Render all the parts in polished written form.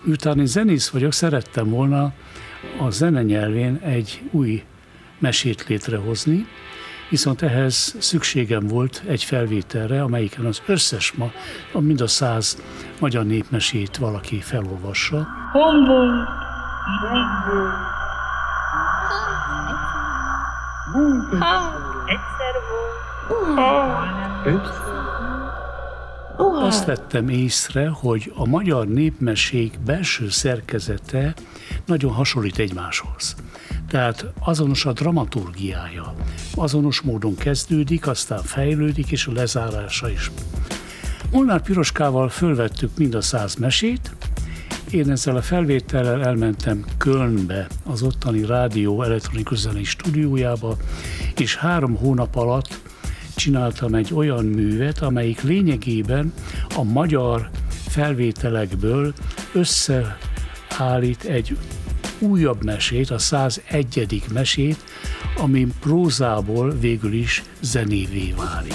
Miután én zenész vagyok, szerettem volna a zene nyelvén egy új mesét létrehozni, viszont ehhez szükségem volt egy felvételre, amelyiken az összes mind a 100 magyar népmesét valaki felolvassa. Azt vettem észre, hogy a magyar népmesék belső szerkezete nagyon hasonlít egymáshoz. Tehát azonos a dramaturgiája, azonos módon kezdődik, aztán fejlődik, és a lezárása is. Molnár Piroskával fölvettük mind a 100 mesét. Én ezzel a felvétellel elmentem Kölnbe, az ottani rádió elektronikus zenei stúdiójába, és 3 hónap alatt csináltam egy olyan művet, amelyik lényegében a magyar felvételekből összeállít egy újabb mesét, a 101. mesét, ami prózából végül is zenévé válik.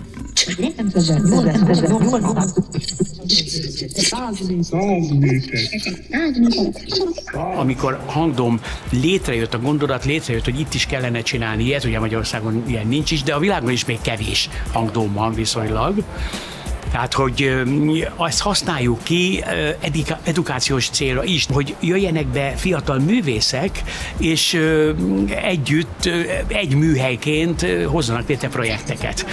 Amikor hangdom létrejött, a gondolat létrejött, hogy itt is kellene csinálni ilyet, ugye Magyarországon ilyen nincs is, de a világon is még kevés hangdom van viszonylag. Tehát, hogy azt használjuk ki edukációs célra is, hogy jöjjenek be fiatal művészek, és együtt, egy műhelyként hozzanak létre projekteket.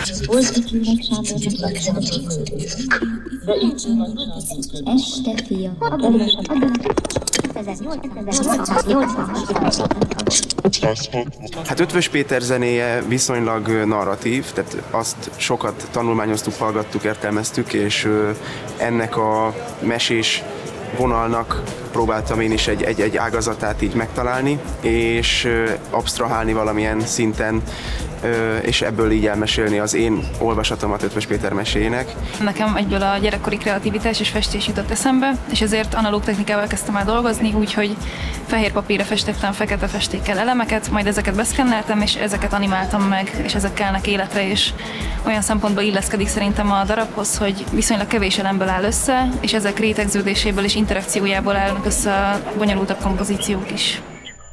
Hát Eötvös Péter zenéje viszonylag narratív, tehát azt sokat tanulmányoztuk, hallgattuk, értelmeztük, és ennek a mesés vonalnak próbáltam én is egy ágazatát így megtalálni, és absztrahálni valamilyen szinten, és ebből így elmesélni az én olvasatomat Eötvös Péter meséjének. Nekem egyből a gyerekkori kreativitás és festés jutott eszembe, és ezért analóg technikával kezdtem el dolgozni, úgyhogy fehér papírra festettem fekete festékkel elemeket, majd ezeket beszkenneltem, és ezeket animáltam meg, és ezek kelnek életre, és olyan szempontból illeszkedik szerintem a darabhoz, hogy viszonylag kevés elemből áll össze, és ezek rétegződéséből és interakciójából állnak össze a bonyolultabb kompozíciók is.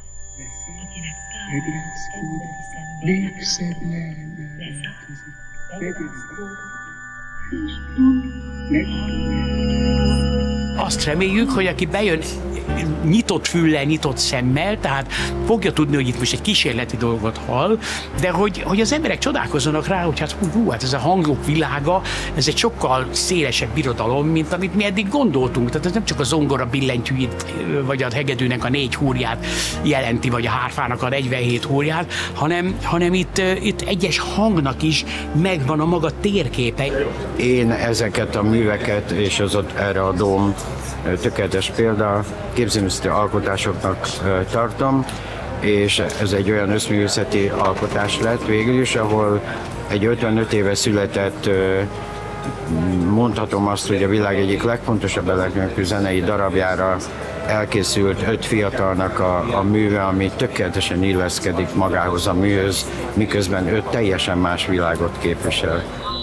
Azt reméljük, hogy aki bejön nyitott füllel, nyitott szemmel, tehát fogja tudni, hogy itt most egy kísérleti dolgot hall, de hogy az emberek csodálkozzanak rá, hogy hát ez a hangok világa, ez egy sokkal szélesebb birodalom, mint amit mi eddig gondoltunk. Tehát ez nem csak a zongora billentyűjét, vagy a hegedűnek a 4 húrját jelenti, vagy a hárfának a 47 húrját, hanem itt egyes hangnak is megvan a maga térképe. Én ezeket a műveket, és az ott erre a dóm tökéletes példa, képzőművészeti alkotásoknak tartom, és ez egy olyan összművészeti alkotás lett végül is, ahol egy 55 éve született, mondhatom azt, hogy a világ egyik legfontosabb elektronikus zenei darabjára elkészült 5 fiatalnak a műve, ami tökéletesen illeszkedik magához a műhöz, miközben 5 teljesen más világot képvisel.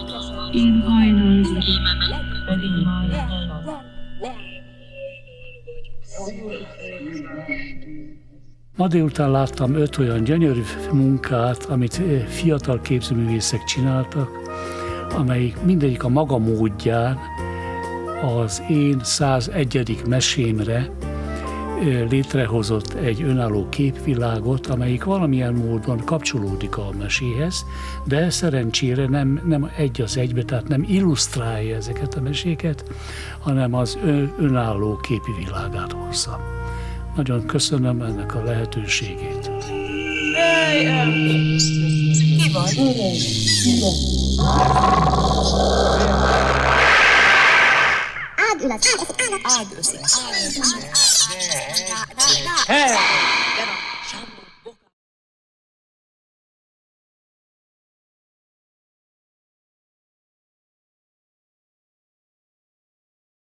Ma délután láttam 5 olyan gyönyörű munkát, amit fiatal képzőművészek csináltak, amelyik mindegyik a maga módján az én 101. mesémre létrehozott egy önálló képvilágot, amelyik valamilyen módon kapcsolódik a meséhez, de szerencsére nem egy az egybe, tehát nem illusztrálja ezeket a meséket, hanem az önálló képi világát hozza. Nagyon köszönöm ennek a lehetőségét. Ki vagy? Ág össze.